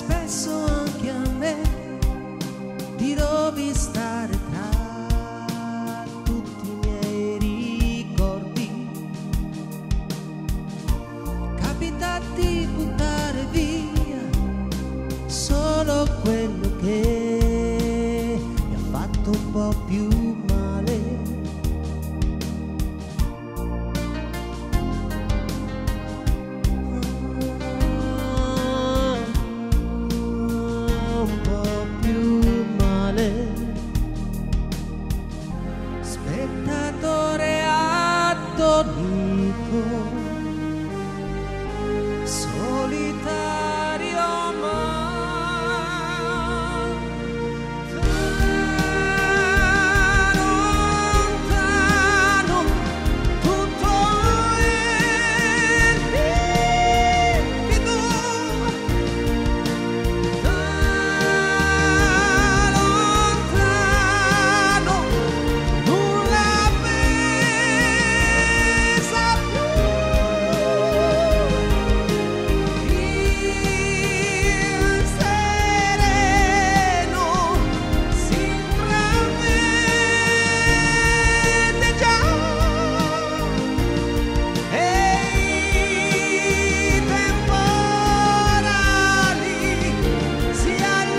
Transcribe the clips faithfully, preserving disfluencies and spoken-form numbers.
spesso anche a me di dove stare tra tutti i miei ricordi. Capita di buttare via solo quello che mi ha fatto un po' più male. Spettatore attonito, solitario ma lontano, tutto il vivido, da lontano nulla pesa più. Il sereno si intravede già e i temporali si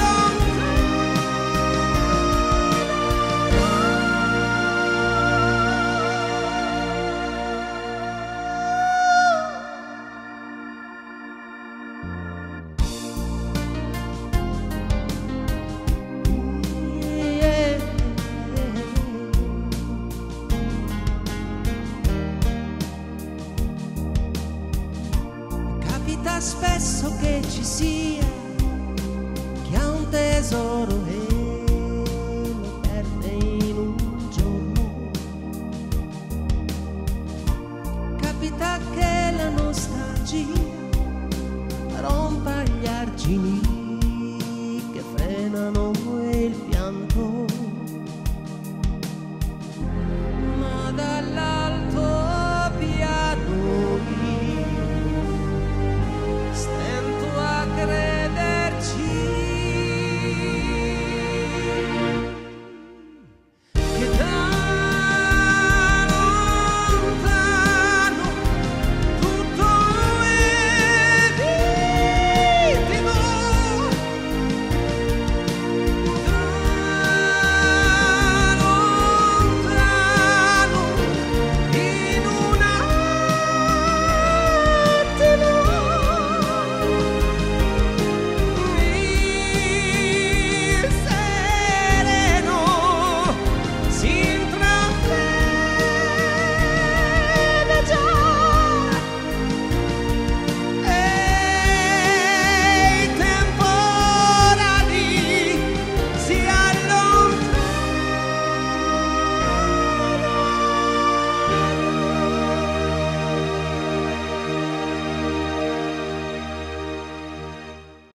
Capita spesso che ci sia chi ha un tesoro e lo perde in un giorno. Capita che la nostalgia rompa gli argini